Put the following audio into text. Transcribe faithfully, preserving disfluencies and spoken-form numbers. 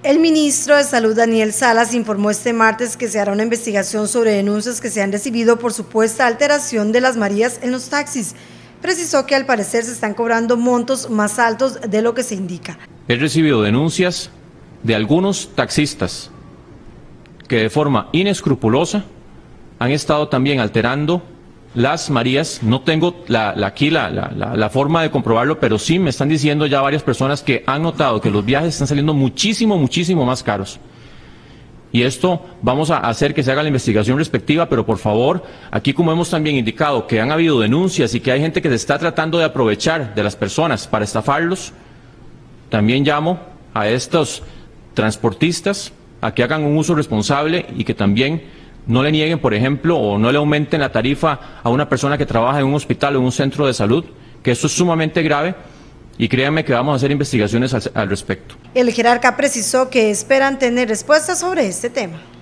El ministro de Salud, Daniel Salas, informó este martes que se hará una investigación sobre denuncias que se han recibido por supuesta alteración de las marías en los taxis. Precisó que al parecer se están cobrando montos más altos de lo que se indica. He recibido denuncias de algunos taxistas que de forma inescrupulosa han estado también alterando las marías. No tengo la, la, aquí la, la, la, la forma de comprobarlo, pero sí me están diciendo ya varias personas que han notado que los viajes están saliendo muchísimo, muchísimo más caros. Y esto vamos a hacer que se haga la investigación respectiva, pero por favor, aquí como hemos también indicado que han habido denuncias y que hay gente que se está tratando de aprovechar de las personas para estafarlos, también llamo a estos transportistas a que hagan un uso responsable y que también no le nieguen, por ejemplo, o no le aumenten la tarifa a una persona que trabaja en un hospital o en un centro de salud, que eso es sumamente grave, y créanme que vamos a hacer investigaciones al, al respecto. El jerarca precisó que esperan tener respuestas sobre este tema.